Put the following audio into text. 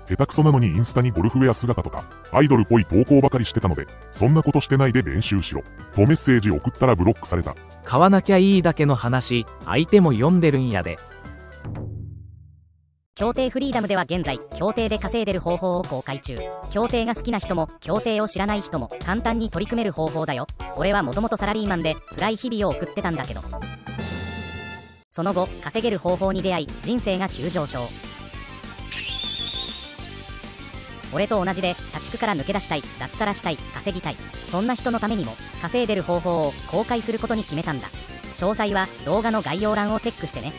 下手くそなのにインスタにゴルフウェア姿とか、アイドルっぽい投稿ばかりしてたので、そんなことしてないで練習しろ。とメッセージ送ったらブロックされた。 買わなきゃいいだけの話、相手も読んでるんやで。 競艇フリーダムでは現在、競艇で稼いでる方法を公開中。競艇が好きな人も、競艇を知らない人も、簡単に取り組める方法だよ。俺はもともとサラリーマンで、辛い日々を送ってたんだけど。その後、稼げる方法に出会い、人生が急上昇。俺と同じで、社畜から抜け出したい、脱サラしたい、稼ぎたい。そんな人のためにも、稼いでる方法を公開することに決めたんだ。詳細は動画の概要欄をチェックしてね。